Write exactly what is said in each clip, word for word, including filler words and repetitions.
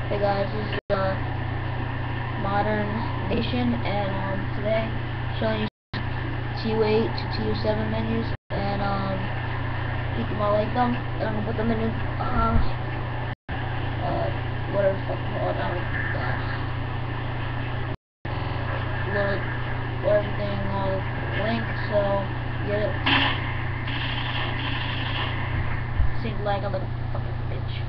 Hey guys, this is uh, Modern Nation, and um, today showing you T U eight to T U seven menus, and um, you can all like them, and I'm gonna put them in uh, uh, whatever the fuck it's called, I don't uh, load, load everything, all the link, so get it. Seems like I'm like a fucking bitch.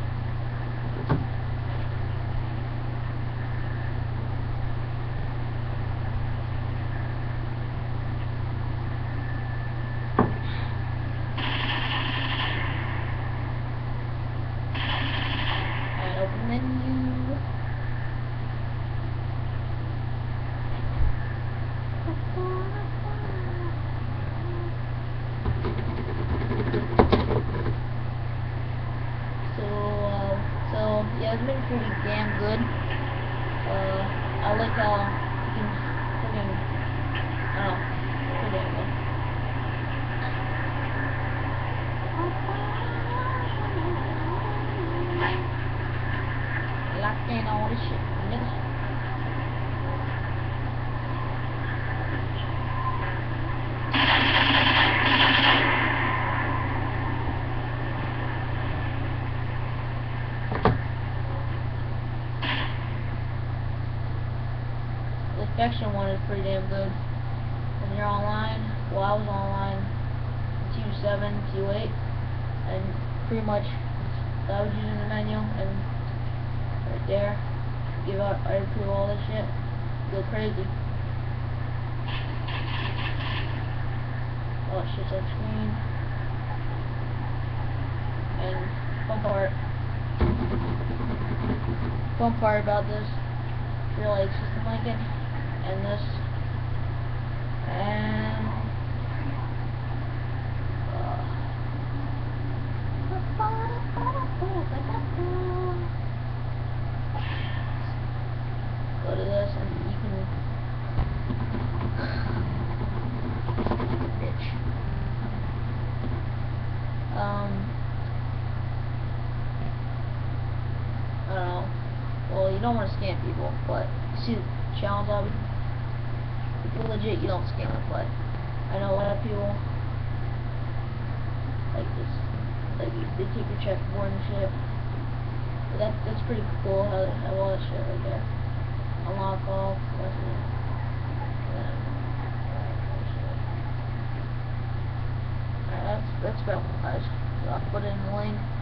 Open menu. So, uh, so yeah, it's been pretty damn good. Uh, I like how you can freaking, I don't know, pretty damn good. Locked in all this shit, nigga. The Faction one is pretty damn good. When you're online, well, I was online T U seven, T U eight, and pretty much I was using the menu, and right there, give out, I approve all this shit, go crazy. Oh, shit's on screen. And fun part, fun part about this, if you're like System Lincoln, and this, and uh, go to this, and you can, bitch, um, I don't know, well, you don't want to scam people, but you see the challenge of it, if you're legit, you don't scam it, but I know a lot of people like this, like they take your checkerboard and shit. But that that's pretty cool how they have all that shit right there. Unlock all, what's it? Alright, that's that's about guys. So I'll put it in the link.